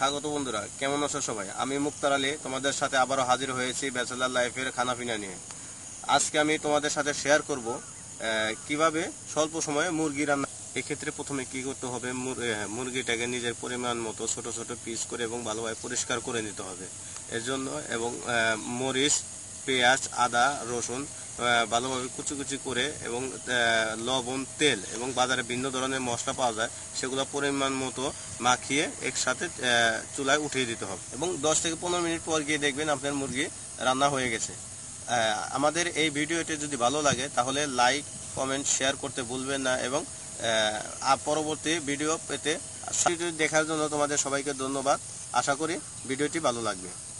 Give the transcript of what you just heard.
স্বাগত বন্ধুরা, কেমন আছো সবাই? আমি মুক্তার আলী তোমাদের সাথে আবারও হাজির হয়েছি ব্যাচেলার লাইফের খানাপিনা নিয়ে। আজকে আমি তোমাদের সাথে শেয়ার করব কিভাবে স্বল্প সময়ে মুরগি রান্না। এক্ষেত্রে প্রথমে কি করতে হবে, মুরগিটাকে নিজের পরিমাণ মতো ছোট ছোট পিস করে এবং ভালোভাবে পরিষ্কার করে নিতে হবে। এর জন্য এবং মরিচ, পেঁয়াজ, আদা, রসুন ভালোভাবে কুচি কুচি করে এবং লবণ, তেল এবং বাজারে ভিন্ন ধরনের মশলা পাওয়া যায়, সেগুলো পরিমাণ মতো মাখিয়ে একসাথে চুলায় উঠিয়ে দিতে হবে এবং 10 থেকে 15 মিনিট পর গিয়ে দেখবেন আপনার মুরগি রান্না হয়ে গেছে। আমাদের এই ভিডিওটি যদি ভালো লাগে তাহলে লাইক, কমেন্ট, শেয়ার করতে ভুলবেন না এবং পরবর্তী ভিডিও পেতে দেখার জন্য তোমাদের সবাইকে ধন্যবাদ। আশা করি ভিডিওটি ভালো লাগবে।